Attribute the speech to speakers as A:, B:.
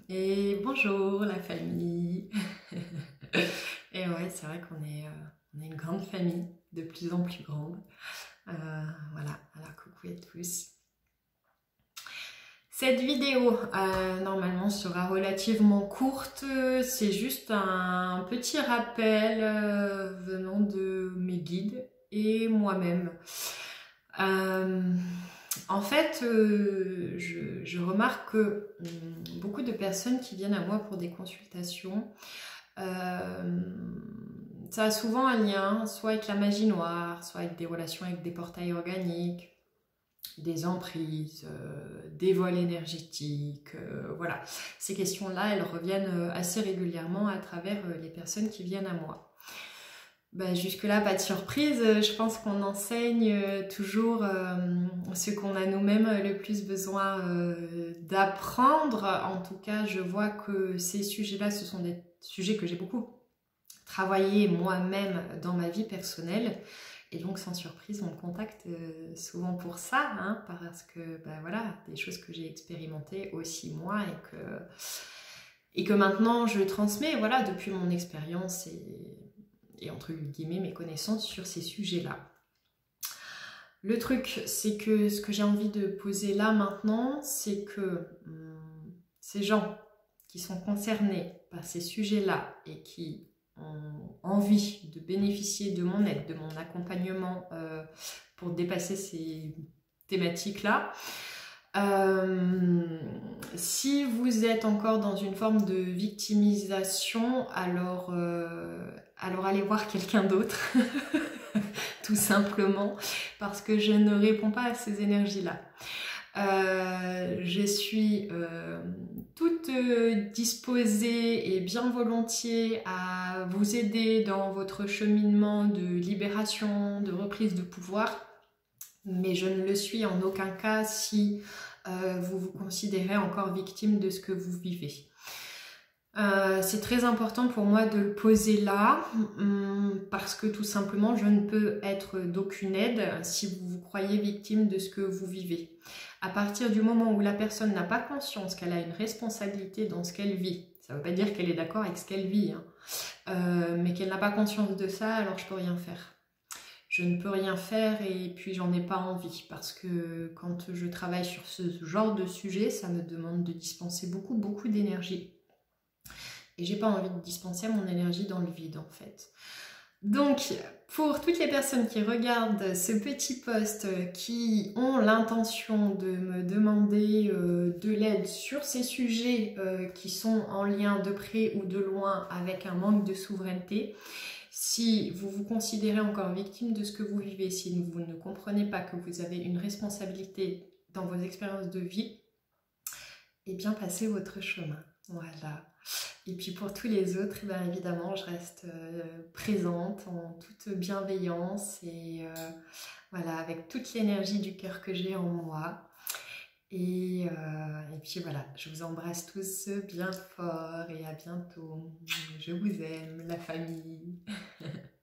A: Et bonjour la famille. Et ouais, c'est vrai qu'on est, on est une grande famille, de plus en plus grande. Voilà, alors coucou à tous. Cette vidéo, normalement, sera relativement courte. C'est juste un petit rappel venant de mes guides et moi-même. En fait, je remarque que beaucoup de personnes qui viennent à moi pour des consultations, ça a souvent un lien, soit avec la magie noire, soit avec des relations avec des portails organiques, des emprises, des vols énergétiques, voilà. Ces questions-là, elles reviennent assez régulièrement à travers les personnes qui viennent à moi. Ben, jusque-là, pas de surprise, je pense qu'on enseigne toujours ce qu'on a nous-mêmes le plus besoin d'apprendre. En tout cas, je vois que ces sujets-là, ce sont des sujets que j'ai beaucoup travaillé moi-même dans ma vie personnelle. Et donc, sans surprise, on me contacte souvent pour ça, hein, parce que, ben voilà, des choses que j'ai expérimentées aussi moi et que maintenant je transmets, voilà, depuis mon expérience et entre guillemets mes connaissances sur ces sujets-là. Le truc, c'est que ce que j'ai envie de poser là maintenant, c'est que ces gens qui sont concernés par ces sujets-là et qui ont envie de bénéficier de mon aide, de mon accompagnement pour dépasser ces thématiques-là, si vous êtes encore dans une forme de victimisation, alors allez voir quelqu'un d'autre, tout simplement, parce que je ne réponds pas à ces énergies-là. Je suis toute disposée et bien volontiers à vous aider dans votre cheminement de libération, de reprise de pouvoir, mais je ne le suis en aucun cas si vous vous considérez encore victime de ce que vous vivez. C'est très important pour moi de le poser là, parce que tout simplement je ne peux être d'aucune aide si vous vous croyez victime de ce que vous vivez. À partir du moment où la personne n'a pas conscience qu'elle a une responsabilité dans ce qu'elle vit, ça ne veut pas dire qu'elle est d'accord avec ce qu'elle vit, hein, mais qu'elle n'a pas conscience de ça, alors je ne peux rien faire. Je ne peux rien faire et puis j'en ai pas envie parce que quand je travaille sur ce genre de sujet, ça me demande de dispenser beaucoup d'énergie. Et j'ai pas envie de dispenser mon énergie dans le vide en fait. Donc, pour toutes les personnes qui regardent ce petit post, qui ont l'intention de me demander de l'aide sur ces sujets qui sont en lien de près ou de loin avec un manque de souveraineté, si vous vous considérez encore victime de ce que vous vivez, si vous ne comprenez pas que vous avez une responsabilité dans vos expériences de vie, eh bien passez votre chemin. Voilà. Et puis pour tous les autres, bien évidemment, je reste présente en toute bienveillance et voilà, avec toute l'énergie du cœur que j'ai en moi. Et puis voilà, je vous embrasse tous bien fort et à bientôt. Je vous aime, la famille.